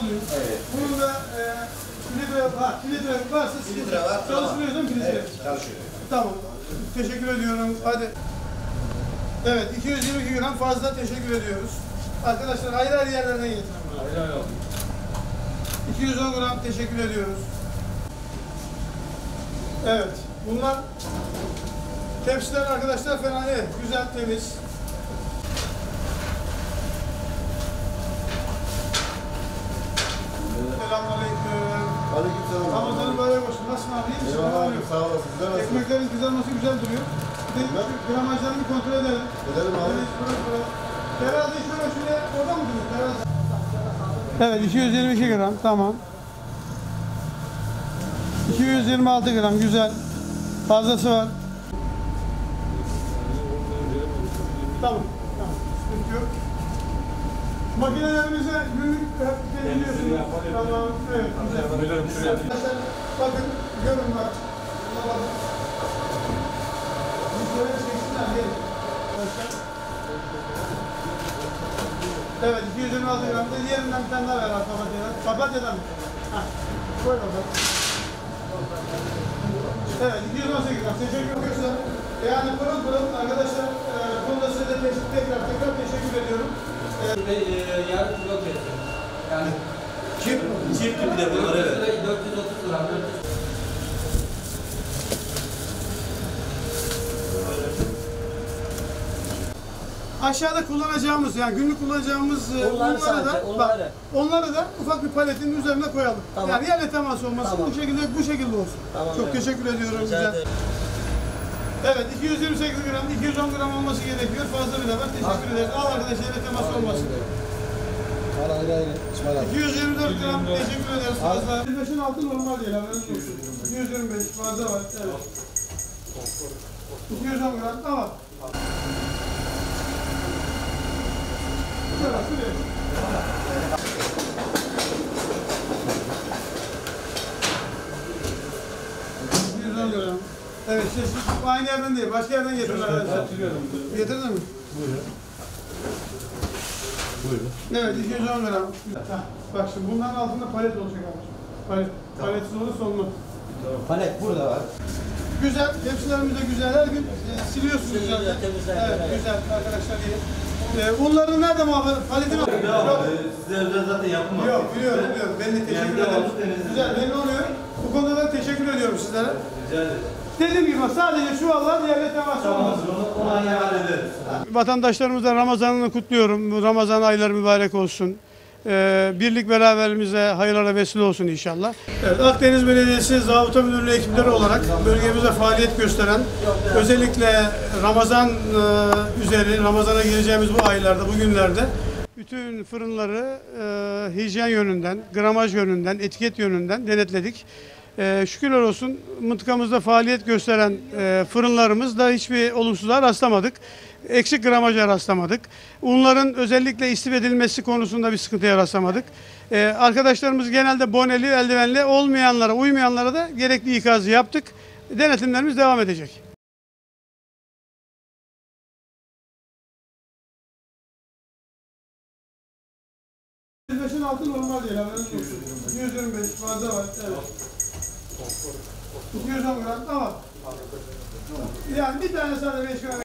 oluyor. Evet. Bunun da filtre varsa Filtre var. çalıştırıyor değil mi filtre? Evet, çalışıyor. Tamam. Teşekkür ediyorum. Hadi. Evet, 222 gram fazla teşekkür ediyoruz. Arkadaşlar ayrı ayrı yerlerden getirin. Ayrı ayrı. 210 gram teşekkür ediyoruz. Evet, bunlar tepsiler arkadaşlar fena değil. Güzel, temiz. Selamünaleyküm. Aleykümselam. Ramazan'ın böyle olsun. Nasılsın abi? İyi misin? Eyvallah abi, sağ olasın. Sizler nasılsınız? Ekmeklerin kızarması güzel duruyor. Bir de gramajlarını bir kontrol edelim. Edelim abi. Terazi şöyle orada mı duruyor? Terazi. Evet, 222 gram. Tamam. 226 gram. Güzel. Fazlası var. Tamam. Tamam. Sıkıntı yok. Makinelerimize günlük temizliyorsunuz. Tamam. Evet. Güzel. Arkadaşlar bakın, görün bak. Şöyle çeksinler. Gelin. Evet, 226 gram da diğerinden bir tane daha ver papatyadan. Papatyadan mı? Hah. Koy bakalım. Evet, 218 gram. Teşekkür ediyorum. Yani pırıl pırıl arkadaşlar, konuda size de tekrar teşekkür ediyorum. Yarın kilo vereceğim. Yani Çift bir de bunlar, evet. 430 gram. Aşağıda kullanacağımız, yani günlük kullanacağımız onları da ufak bir paletin üzerine koyalım. Tamam. Yani yerle temas olmasın, Tamam. bu şekilde olsun. Tamam, Çok evet. teşekkür ediyorum. Rica Güzel. ederim. Evet, 228 gram, 210 gram olması gerekiyor. Fazla bir de var. Teşekkür ederiz. Al arkadaşlar, yerle temas olmasın. Aynen. İsmail abi. 224 gram, teşekkür ederiz fazla. 25'in altı normal değil, haberiniz olsun. 225 fazla var, evet. 210 gram, tamam. Şurası değil. Gram. Evet, bu aynı yerden değil, başka yerden getirin arkadaşlar. Getirdin mi? Buyurun. Evet, 210 gram. Bak şimdi bunların altında palet olacak abi. Paletsiz olursa olmaz. Palet burada var. Güzel, tepsilerimiz de güzel. Her gün siliyorsunuz zaten. Evet, güzel arkadaşlar iyi. Unları nerede muhafaza? Paleti mi? Size özel zaten yapılmaz. Yok, biliyorum. Ben de teşekkür ederim. Güzel, belli oluyor. Bu konuda da teşekkür ediyorum sizlere. Rica ederim. Dediğim gibi sadece çuvallar yerle teması olmaz. Onu hallederiz. Vatandaşlarımıza Ramazan'ını kutluyorum. Ramazan ayları mübarek olsun. Birlik beraberliğimize hayırlara vesile olsun inşallah. Evet, Akdeniz Belediyesi Zabıta Müdürlüğü ekipleri olarak bölgemize faaliyet gösteren, özellikle Ramazan üzeri, Ramazan'a gireceğimiz bu aylarda, bu günlerde bütün fırınları hijyen yönünden, gramaj yönünden, etiket yönünden denetledik. Şükürler olsun mıntıkamızda faaliyet gösteren fırınlarımızda hiçbir olumsuzluğa rastlamadık. Eksik gramaja rastlamadık. Unların özellikle istif edilmesi konusunda bir sıkıntıya rastlamadık. Arkadaşlarımız genelde boneli, eldivenli olmayanlara, uymayanlara da gerekli ikazı yaptık. Denetimlerimiz devam edecek. %5'in altı normal değil, haberiniz olsun. 225 fazla var, evet. 210 gram, tamam. Yani bir tane sadece 5 gram